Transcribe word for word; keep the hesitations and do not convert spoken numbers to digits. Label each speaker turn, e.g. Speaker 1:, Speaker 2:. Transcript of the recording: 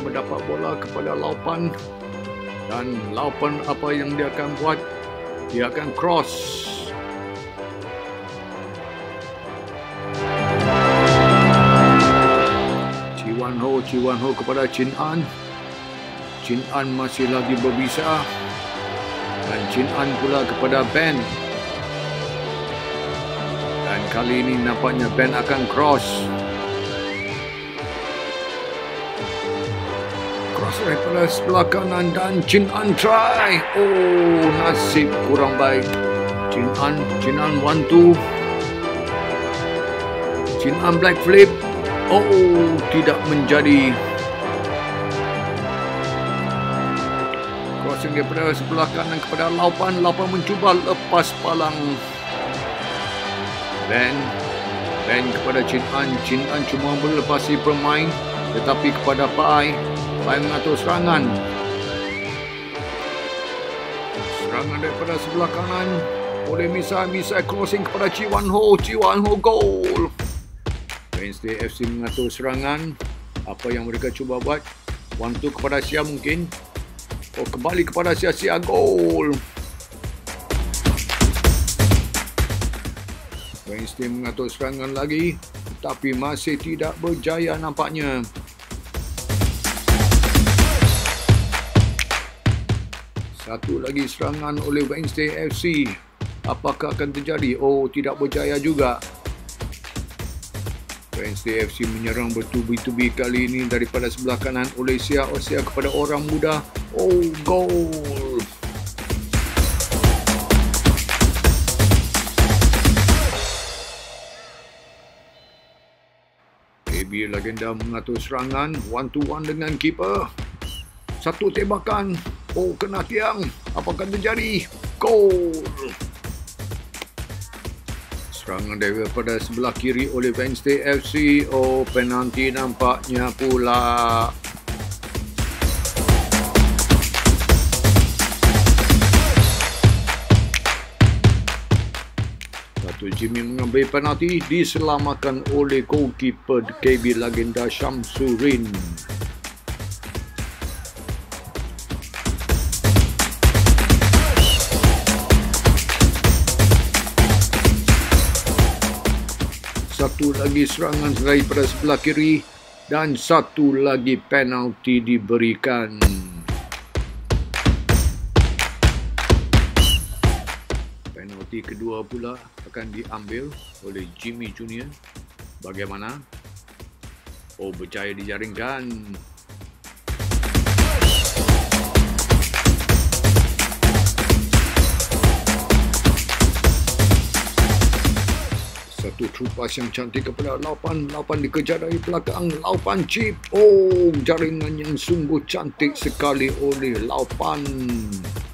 Speaker 1: mendapat bola kepada Laupan. Dan Laupan apa yang dia akan buat? Dia akan cross. Chi Wan Ho, Chi Wan Ho kepada Chin An. Chin An masih lagi berbisa. Dan Chin An pula kepada Ben. Dan kali ini nampaknya Ben akan cross. Cross daripada sebelah kanan dan Chin An try. Oh, nasib kurang baik. Chin An, Chin An one two. Chin An black flip. Oh, tidak menjadi. Crossing daripada sebelah kanan kepada Laupan. Laupan mencuba lepas palang. Ben. Ben kepada Chin An. Chin An cuma melepasi pemain. Tetapi kepada Pai. Pai mengatur serangan. Serangan daripada sebelah kanan. Oleh Misai. Misai crossing kepada Chi Wan Ho. Chi Wan Ho goal. Wednesday F C mengatur serangan. Apa yang mereka cuba buat? One two kepada Sia mungkin. Oh, kembali kepada Sia. Sia gol. Wednesday mengatur serangan lagi. Tapi masih tidak berjaya nampaknya. Satu lagi serangan oleh Wednesday F C. Apakah akan terjadi? Oh, tidak berjaya juga. Wednesday F C menyerang bertubi-tubi kali ini daripada sebelah kanan oleh Sia. Oh, Sia kepada orang muda. Oh, gol. K B Legenda mengatur serangan. One to one dengan keeper. Satu tembakan. Oh, kena tiang. Apa akan terjadi? Gol. Serangan daripada sebelah kiri oleh Wednesday F C. Oh, penalti nampaknya pula. Dato' Jimmy mengambil penalti. Diselamatkan oleh goalkeeper K B Legenda Syamsurin. Satu lagi serangan daripada sebelah kiri dan satu lagi penalti diberikan. Penalti kedua pula akan diambil oleh Jimmy Junior. Bagaimana? Oh, berjaya dijaringkan. Satu trupas yang cantik kepada Laupan. Laupan dikejar dari belakang. Laupan chip. Oh, jaringan yang sungguh cantik sekali oleh Laupan.